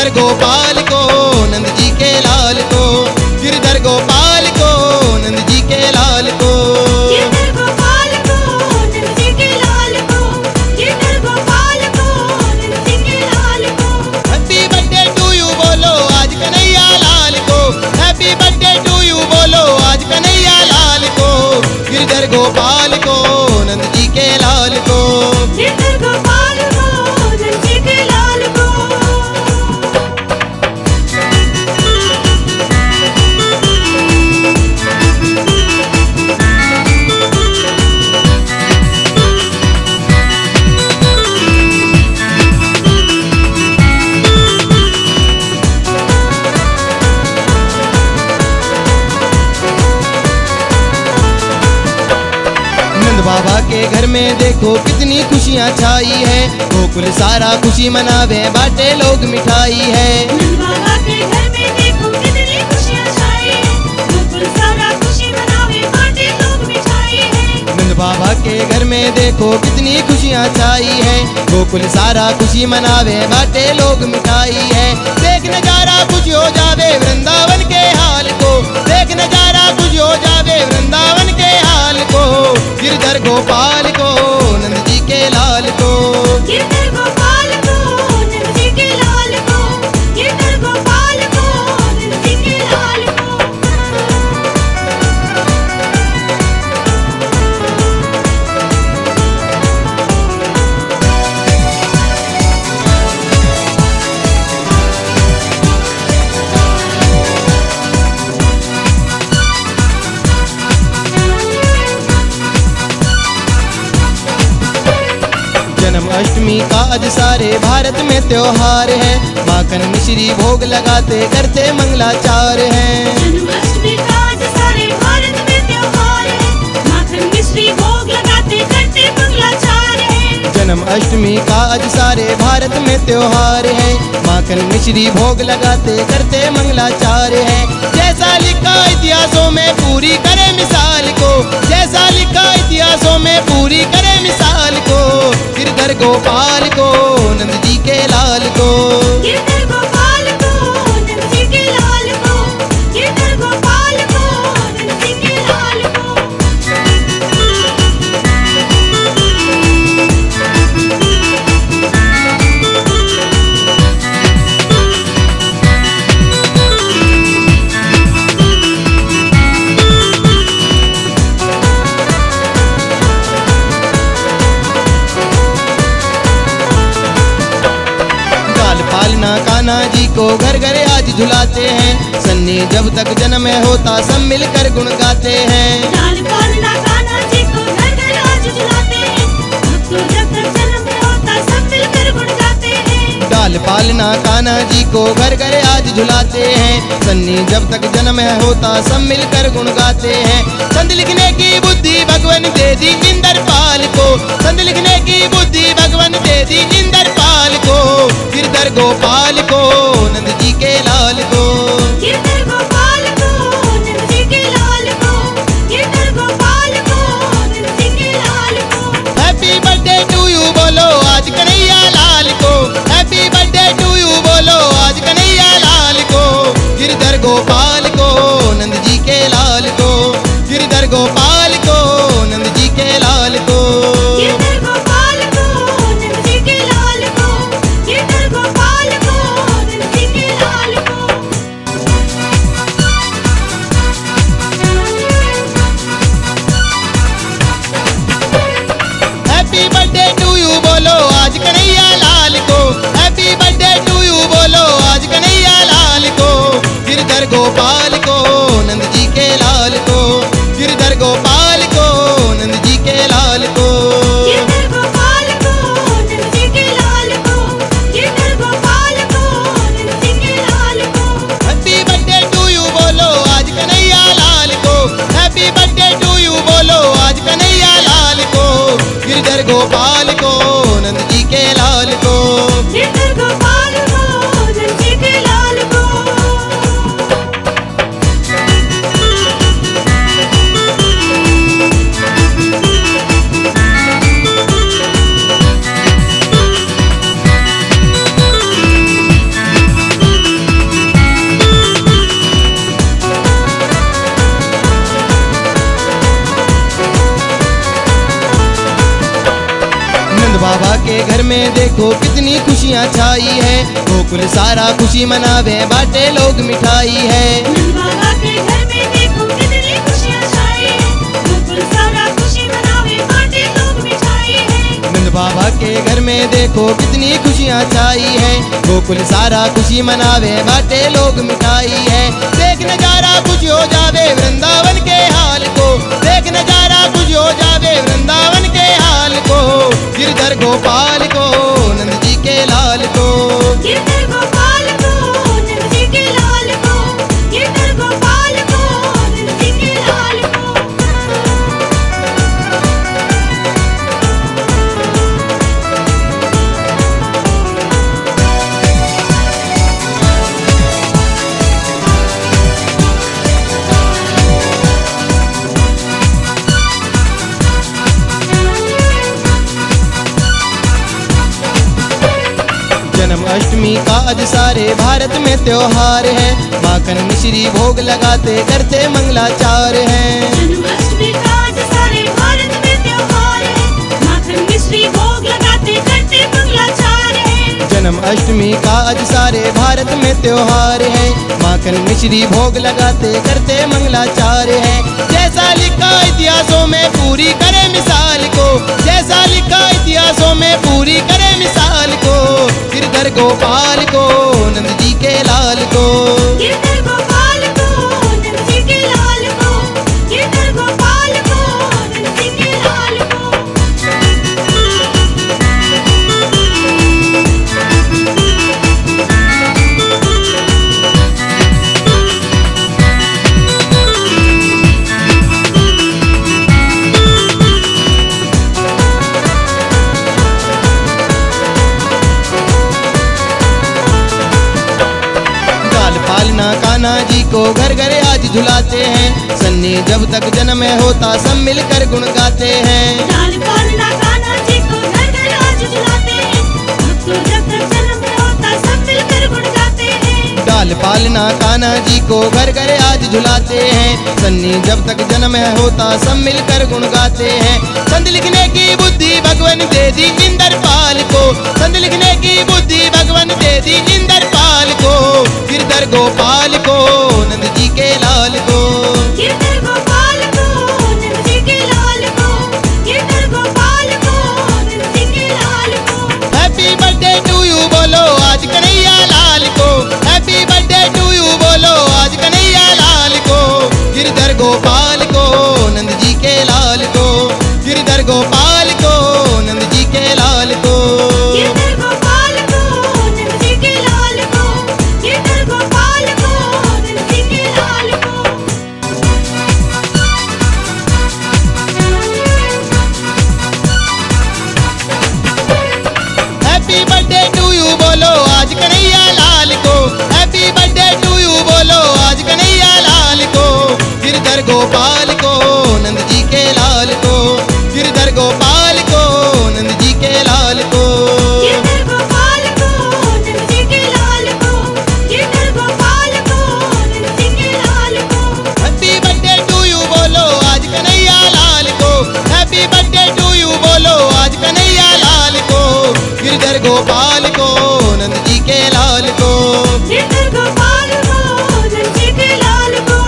गिरधर गोपाल को नंद जी के लाल को, गिरधर गोपाल को नंद जी के लाल को, गिरधर गोपाल को नंद जी के लाल को, गिरधर गोपाल को नंद जी के लाल को। हैप्पी बर्थडे टू यू बोलो आज कन्हैया लाल को, हैप्पी बर्थडे टू यू बोलो आज कन्हैया लाल को, गिरधर गोपाल को नंद जी के लाल को, गिरधर गोपाल को नंद जी के लाल को। बाबा के घर में देखो कितनी खुशियाँ छाई है, गोकुल सारा खुशी मनावे बाटे लोग मिठाई है। नंद बाबा के घर में देखो कितनी खुशियाँ छाई है, गोकुल सारा खुशी मनावे बाटे लोग मिठाई है। नंद बाबा के घर में देखो कितनी खुशियाँ छाई है, गोकुल सारा खुशी मनावे बाटे लोग मिठाई है। देख नजारा खुश हो जावे वृंदावन के हाल को, देख नजारा खुश हो जावे वृंदावन के हाल को, गिरधर गोपाल को नंद जी के लाल को, गिरधर गोपाल को नंद जी के लाल को, गिरधर गोपाल को नंद जी के लाल को। जन्माष्टमी का आज सारे भारत में त्योहार है, माखन मिश्री भोग लगाते करते मंगलाचार है। जन्माष्टमी का आज सारे भारत में त्योहार है, माखन मिश्री भोग लगाते करते मंगलाचार है। जन्माष्टमी का आज सारे भारत में त्योहार है, माखन मिश्री भोग लगाते करते मंगलाचार है। जैसा लिखा इतिहासों में पूरी करे मिसाल को, जैसा लिखा इतिहासों में पूरी करे मिसाल को, गिरधर गोपाल को नंद जी के लाल को, गिरधर गोपाल को नंद जी के लाल को, गिरधर गोपाल को नंद जी के लाल को। पालना कान्हा जी को घर घर आज झुलाते हैं, सन्नी जब तक जन्म होता सब मिलकर गुण गाते हैं। लाल पालना कान्हा जी को घर घर आज झुलाते हैं, भक्तों जब तक जन्म होता सब मिलकर गुण गाते हैं। डाल पालना कान्हा जी को घर घर आज झुलाते हैं, सन्नी जब तक जन्म होता सब मिलकर गुण गाते हैं। संत लिखने की बुद्धि भगवान दे दी इंद्रपाल को, संत लिखने की बुद्धि भगवान दे दी इंद्रपाल को, गिरधर गोपाल को नंद जी के लाल को, गिरधर गोपाल को नंद जी के लाल को, गिरधर गोपाल को नंद जी के लाल को। हैप्पी बर्थडे टू यू बोलो आज कन्हैया लाल को, हैप्पी बर्थडे टू यू बोलो आज कन्हैया लाल को, गिरधर गोपाल को नंद जी के लाल को, गिरधर गोपाल को नंद जी के लाल को, गिरधर गोपाल को नंद जी के लाल को, गिरधर गोपाल को नंद जी के लाल को। हैप्पी बर्थडे टू यू बोलो आज कन्हैया लाल को, हैप्पी बर्थडे टू यू बोलो आज कन्हैया लाल को, गिरधर गोपाल को नंद जी के लाल को, गिरधर गोपाल को नंद जी के लाल को, गिरधर गोपाल को नंद जी के लाल को, गिरधर गोपाल को नंद जी के लाल को। हैप्पी बर्थडे टू यू बोलो आज कन्हैया लाल को, हैप्पी बर्थडे टू यू बोलो आज कन्हैया लाल को, गिरधर गोपाल को नंद जी के लाल को, गिरधर गोपाल को नंद जी के लाल को। खुशियाँ छाई है। गोकुल सारा खुशी मनावे बाटे लोग मिठाई है। नंद बाबा के घर में देखो कितनी खुशियाँ छाई है। गोकुल सारा खुशी मनावे बाटे लोग मिठाई है। नंद बाबा के घर में देखो कितनी खुशियाँ छाई है। गोकुल सारा खुशी मनावे बाटे लोग मिठाई है। देख नजारा खुश हो जावे वृंदावन के हाल को। देख नजारा खुश हो जावे वृंदावन के हाल को। गिरधर गोपाल को नंद जी के लाल को। गिरधर गोपाल को नंद जी के लाल को। गिरधर गोपाल को नंद जी के लाल को। जन्माष्टमी का आज सारे भारत में त्योहार है। माखन मिश्री भोग लगाते करते मंगलाचार है। जन्माष्टमी का आज सारे भारत में त्योहार है। माखन मिश्री भोग लगाते करते मंगलाचार है। जन्माष्टमी का आज सारे भारत में त्योहार है। माखन मिश्री भोग लगाते करते मंगलाचार है। जैसा लिखा इतिहासों में पूरी करे मिसाल को। जैसा लिखा इतिहासों में पूरी करे मिसाल को। गिरधर गोपाल को नंद जी के लाल को। गिरधर गोपाल को नंद जी के लाल को। गिरधर गोपाल को नंद जी के लाल को। पालना कान्हा जी को घर घर आज झुलाते हैं। सन्नी जब तक जन्म होता सब मिलकर गुण गाते हैं। लाल पालना कान्हा जी को घर घर आज झुलाते हैं। भक्तों जब तक जन्म होता सब मिलकर गुण गाते हैं। लाल पालना कान्हा जी को घर घर आज झुलाते हैं। सन्नी जब तक जन्म होता सब मिलकर गुण गाते हैं। संत लिखने की बुद्धि भगवान दे दी इंद्रपाल को। संत लिखने की बुद्धि भगवान दे दी इंद्रपाल को। गिरधर गोपाल को नंद जी के लाल को। गिरधर गोपाल को नंद जी के लाल को। गिरधर गोपाल को नंद जी के लाल को। हैप्पी बर्थडे टू यू बोलो आज कन्हैया लाल को। हैप्पी बर्थडे टू यू बोलो आज कन्हैया लाल को। गिरधर गोपाल को नंद जी के लाल को। गिरधर गोपाल को नंद जी के लाल को। गिरधर गोपाल को नंद जी के लाल को। गिरधर गोपाल को नंद जी के लाल को। हैप्पी बर्थडे टू यू बोलो आज कन्हैया लाल को। हैप्पी बर्थडे टू यू बोलो आज कन्हैया लाल को। गिरधर गोपाल को नंद जी के लाल को। गिरधर गोपाल को नंद जी के लाल को। गिरधर गोपाल को नंद जी के लाल को। गिरधर गोपाल को नंद जी के लाल को। हैप्पी बर्थडे टू यू बोलो आज कन्हैया लाल को। हैप्पी बर्थडे टू यू बोलो आज कन्हैया लाल को। गिरधर गोपाल को नंद जी के लाल को। गिरधर गोपाल को नंद जी के लाल को।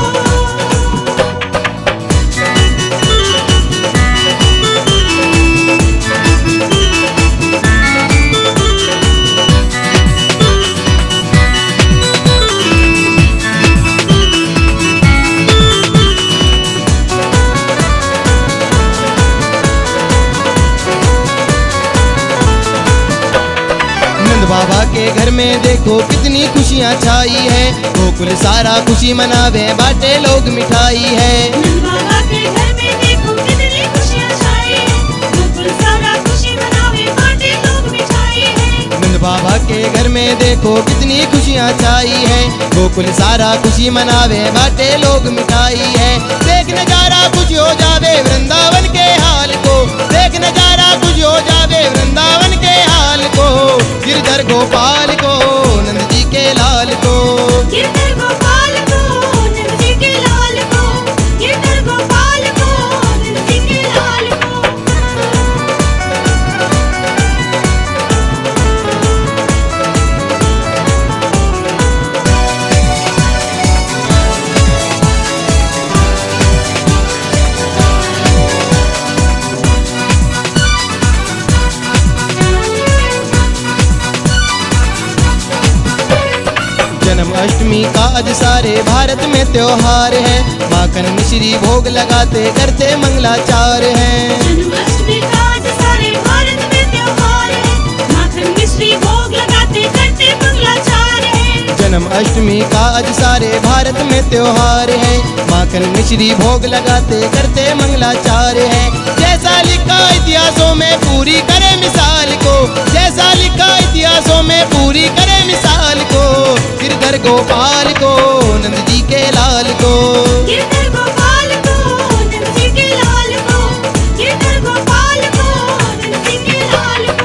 नंद बाबा के घर में देखो कितनी खुशियाँ छाई है। गोकुल सारा खुशी मनावे बाटे लोग मिठाई है। नंद बाबा के घर में देखो कितनी खुशियाँ छाई है। गोकुल सारा खुशी मनावे बाटे लोग मिठाई है। नंद बाबा के घर में देखो कितनी खुशियाँ छाई है। गोकुल सारा खुशी मनावे बाटे लोग मिठाई है। देख नजारा खुश हो जावे वृंदावन के हाल को। देख नजारा खुश हो जावे वृंदावन के हाल को। गिरधर गोपाल को नंद जी के लाल को। गिरधर गोपाल को नंद जी के लाल को। गिरधर गोपाल को नंद जी के लाल को। जन्माष्टमी का आज सारे भारत में त्योहार है। माखन मिश्री भोग लगाते करते मंगलाचार है। जन्माष्टमी का आज सारे भारत में त्योहार है। माखन मिश्री भोग लगाते करते मंगलाचार है। जन्माष्टमी का आज सारे भारत में त्योहार है। माखन मिश्री भोग लगाते करते मंगलाचार है। जैसा लिखा इतिहासों में पूरी करे मिसाल को, जैसा लिखा इतिहासों में पूरी करे मिसाल को। गिरधर गोपाल को नंद जी के लाल को, गिरधर गोपाल को नंद जी के लाल को, गिरधर गोपाल को नंद जी के लाल को।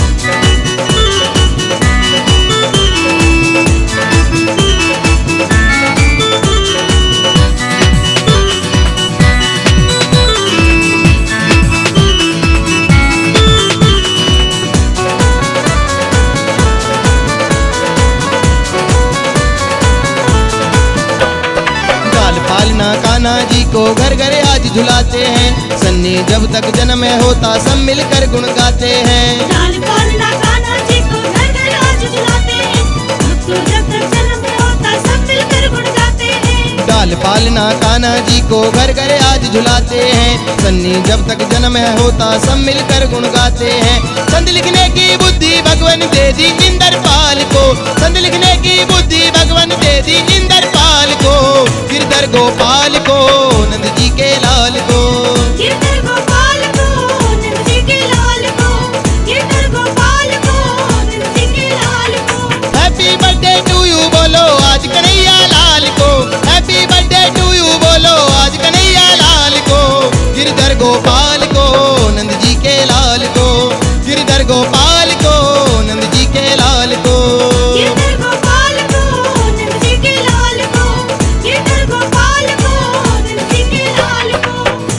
कान्हा जी को घर घर आज झुलाते हैं। सन्नी जब तक जन्म होता सब मिलकर गुण गाते हैं। लाल पालना कान्हा जी को घर घर आज झुलाते हैं। भक्तों जब तक जन्म होता सब मिलकर गुण गाते हैं। लाल पालना कान्हा जी को घर घर आज झुलाते हैं। सन्नी जब तक जन्म होता सब मिलकर गुण गाते हैं। संत लिखने की बुद्धि भगवान दे दी इंद्रपाल को, संत लिखने की बुद्धि भगवान दे दी इंद्रपाल को। गिरधर गोपाल को नंद जी के लाल को, गिरधर गोपाल को नंद जी के लाल को, गिरधर गोपाल को नंद जी के लाल को। हैप्पी बर्थडे टू यू बोलो आज कन्हैया लाल को, हैप्पी बर्थडे टू यू बोलो आज कन्हैया लाल को। गिरधर गोपाल को नंद जी के लाल को, गिरधर गोपाल को नंद जी के लाल को। गिरधर गोपाल को नंद जी के लाल को, गिरधर गोपाल को नंद जी के लाल को।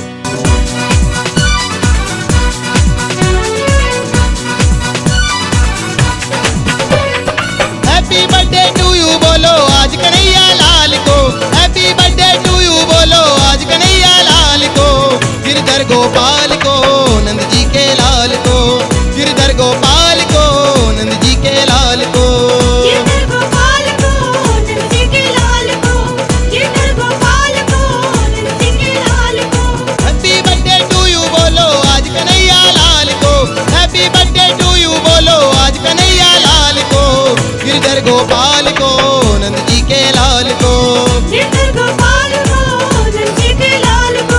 हैप्पी बर्थडे टू यू बोलो आज कन्हैया लाल को, हैप्पी बर्थडे टू यू बोलो आज कन्हैया लाल को। गिरधर गोपाल को नंद जी के लाल को, गिरधर गोपाल को नंद जी के लाल को। गिरधर गोपाल को नंद जी के लाल को, गिरधर गोपाल को नंद जी के लाल को। हैप्पी बर्थडे टू यू बोलो आज कन्हैया लाल को, हैप्पी बर्थडे टू यू बोलो आज कन्हैया लाल को। गिरधर गोपाल को नंद जी के लाल को, गिरधर गोपाल को नंद जी के लाल को।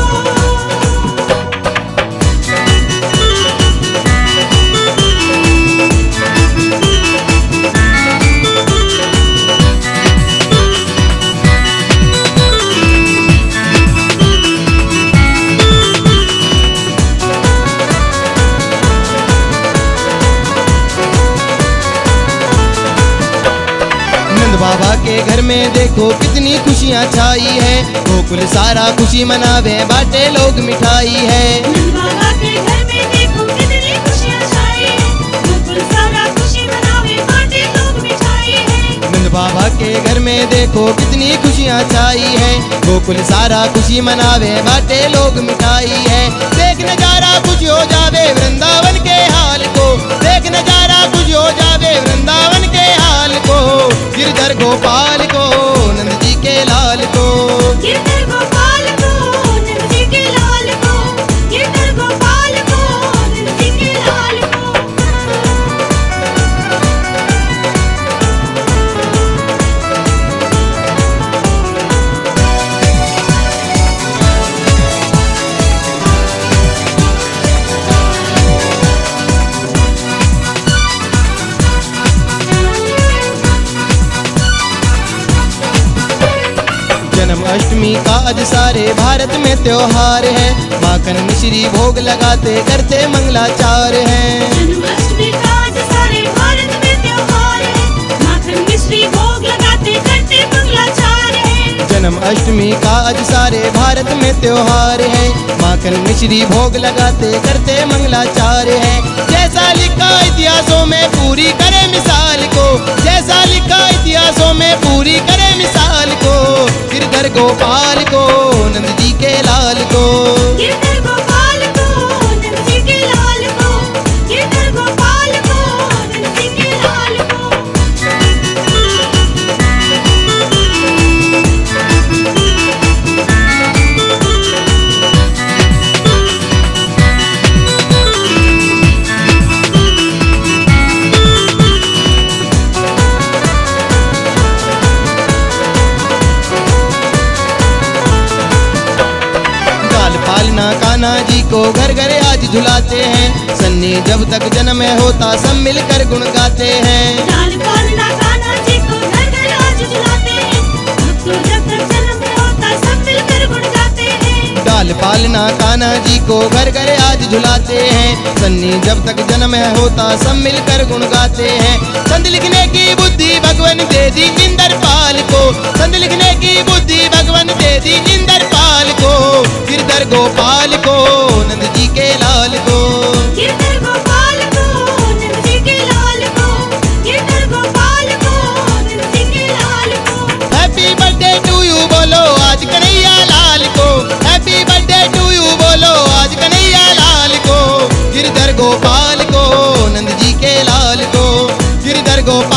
नंद बाबा के घर में देखो कितनी खुशियाँ छाई है। गोकुल सारा खुशी मनावे बाटे लोग मिठाई है। नंद बाबा के घर में देखो कितनी खुशियाँ छाई है। गोकुल सारा खुशी मनावे बाटे लोग मिठाई है। नंद बाबा के घर में देखो कितनी खुशियाँ छाई है। गोकुल सारा खुशी मनावे बाटे लोग मिठाई है। देख नजारा कुछ हो जावे वृंदावन के हाल को, देख नजारा कुछ हो जावे वृंदावन के हाल को। गिरधर गोपाल को नंद जी के लाल को, गिरधर गोपाल को नंद जी के लाल को, गिरधर गोपाल को नंद जी के लाल को। जन्माष्टमी का आज सारे भारत में त्योहार है। माखन मिश्री भोग लगाते करते मंगलाचार है। जन्माष्टमी का आज सारे भारत में त्योहार है। माखन मिश्री भोग लगाते करते मंगलाचार है। जन्माष्टमी का आज सारे भारत में त्योहार है। माखन मिश्री भोग लगाते करते मंगलाचार है। जैसा लिखा इतिहासों में पूरी करे मिसाल को, जैसा लिखा इतिहासों में पूरी करे मिसाल को। गिरधर गोपाल को नंद जी के लाल को, गिरधर गोपाल को नंद जी के लाल को, गिरधर गोपाल को नंद जी के लाल को। कान्हा जी को घर घर आज झुलाते हैं। सन्नी जब तक जन्म होता सब मिलकर गुण गाते हैं। लाल पालना कान्हा जी को घर घर आज झुलाते हैं। भक्तों जब तक जन्म होता सब मिलकर गुण गाते हैं। डाल पालना कान्हा जी को घर घर आज झुलाते हैं। सन्नी जब तक जन्म होता सब मिलकर गुण गाते हैं। संत लिखने की बुद्धि भगवान दे दी इंद्रपाल को। संत लिखने की बुद्धि भगवान दे दी इंद्रपाल को। गिरधर गोपाल को नंद जी के लाल को। गिरधर गोपाल को नंद जी के लाल को। गिरधर गोपाल को नंद जी के लाल को। हैप्पी बर्थडे टू यू बोलो आज कन्हैया लाल को। हैप्पी बर्थडे टू यू बोलो आज कन्हैया लाल को। गिरधर गोपाल को नंद जी के लाल को। गिरधर गोपाल